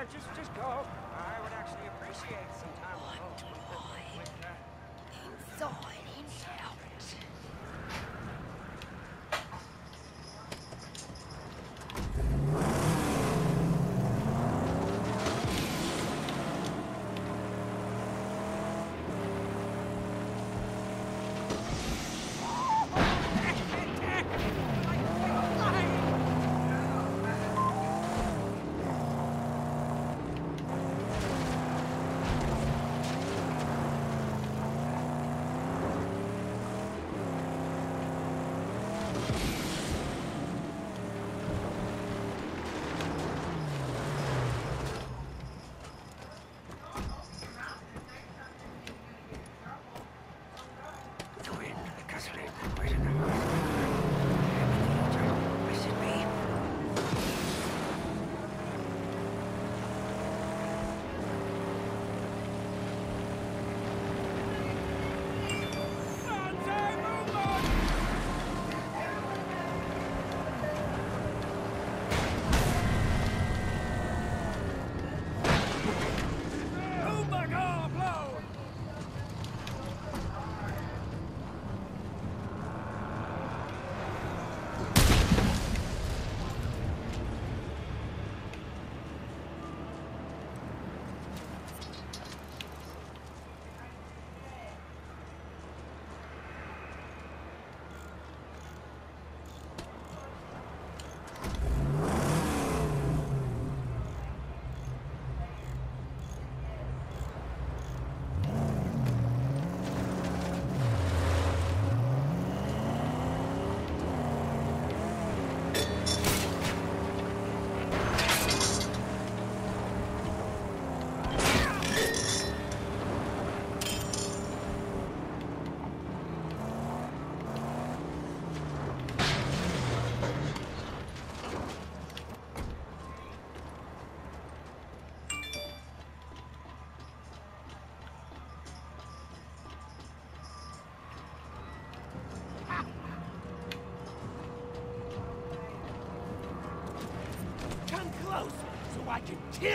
Just go. I would actually appreciate some time alone with Inside and out. so I can kill.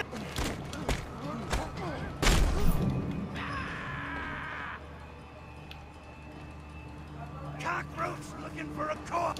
Cockroach looking for a corpse.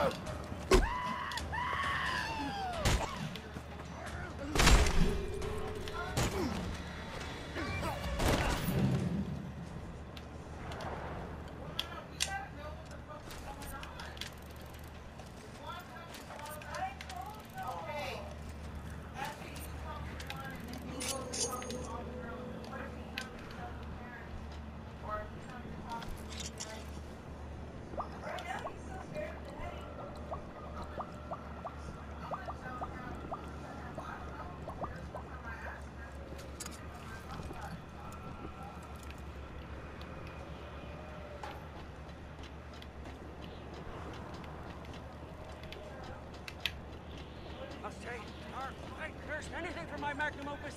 Must take our fight first. Anything for my magnum opus.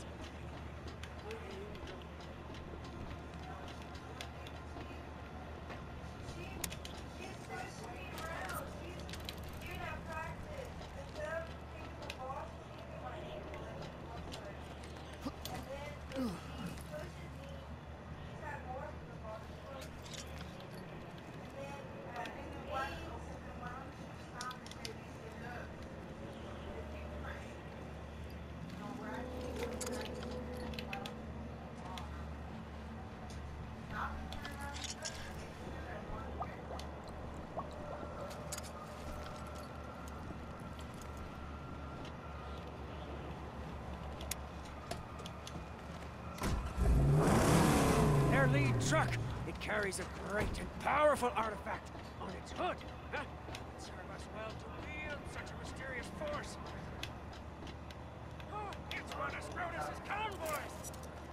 Their lead truck. It carries a great and powerful artifact on its hood. Huh? It'd serve us well to wield such a mysterious force. Oh, it's one of Scrotus's convoys.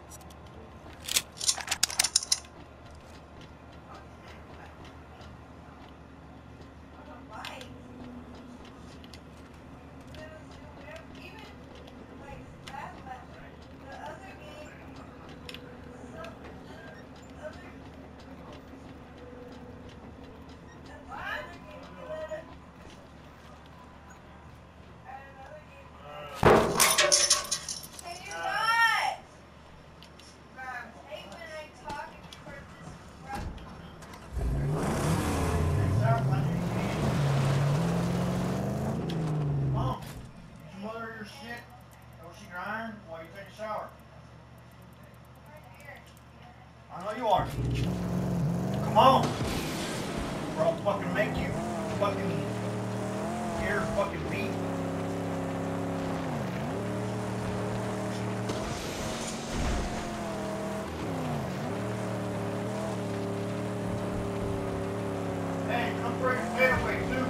I know you are. Come on. Or I'll fucking make you fucking ear fucking beat. Hey, come bring your head away too.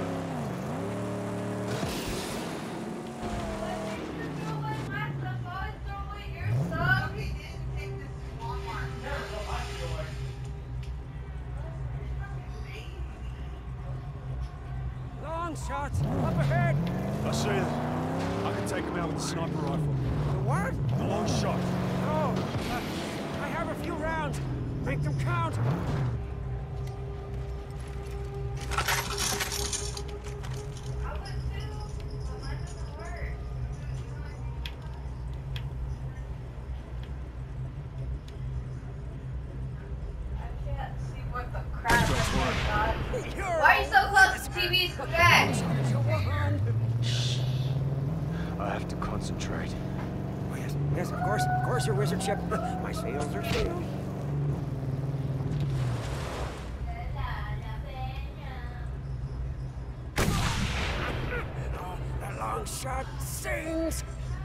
Long shots up ahead. I see them. I can take them out with a sniper rifle. The what? The long shot. Oh, I have a few rounds. Make them count. Why are you so close to TV's back? I have to concentrate. Oh, yes, of course, your wizardship. My sails are filled. Oh, the long shot sings.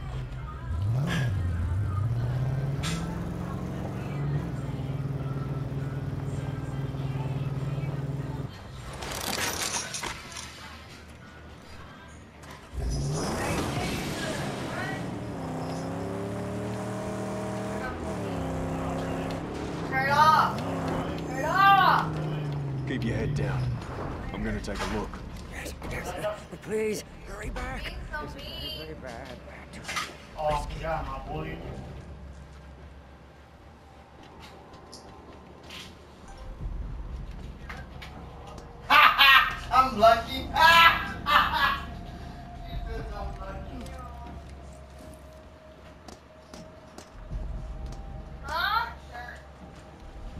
Turn it off! Turn it off! Keep your head down. I'm gonna take a look. Yes, but please, hurry back. Being so This is mean. very bad. Oh, yeah, my boy. I'm lucky. She says I'm lucky. Huh?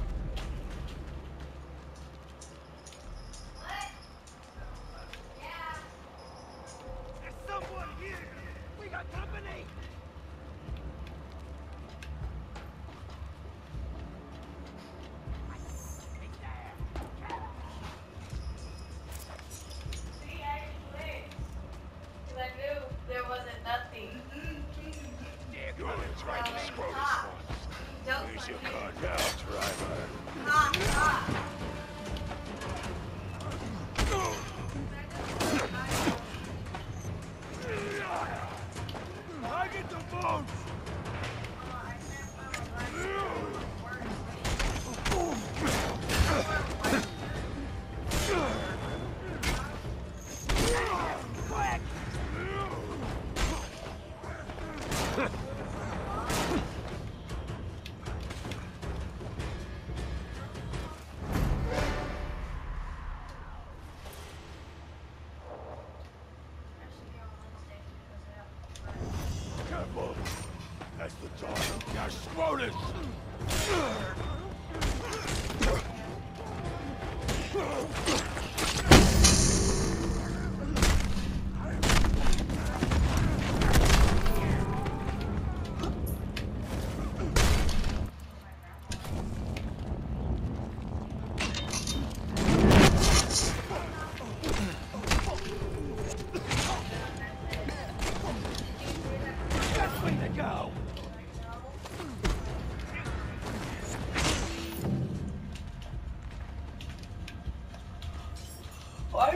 What? Yeah.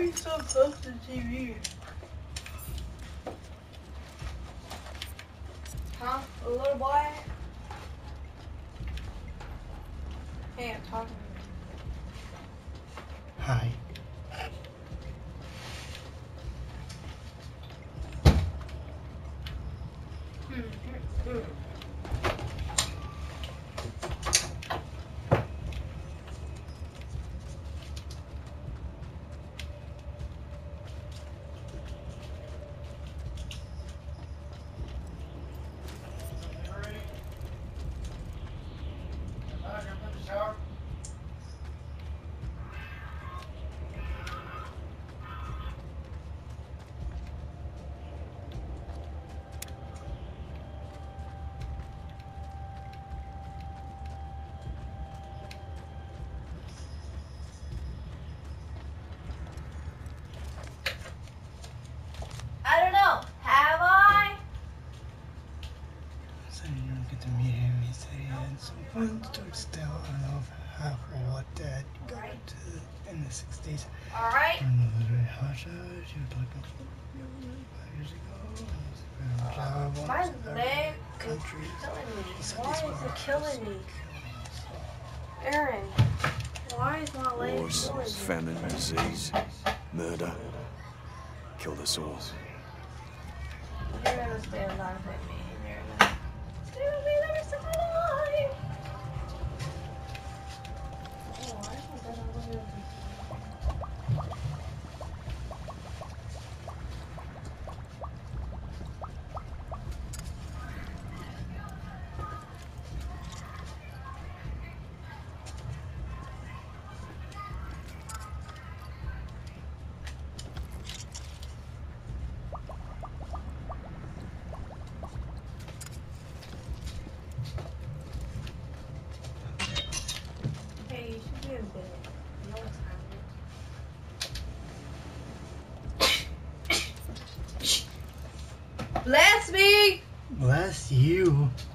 are you so close to the TV? Huh? A little boy? Hey, I'm talking to you. Hi. I don't know. Have I? So you don't get to meet him. He said he had some fun stood still. I don't know how or what that got to in the 60s. Alright. I don't know that very hot shot. She was like 5 years ago. My leg is Countries. killing me. He said Why these is were it killing me? Aaron, why is my leg Wars, killing me? famine, disease, murder. Killed us all. You're gonna stay alive with me. You're gonna stay with me the rest of my life. Oh, why is my bed all the way over? Hey, you should be in bed. No one's hungry. Bless me! Bless you.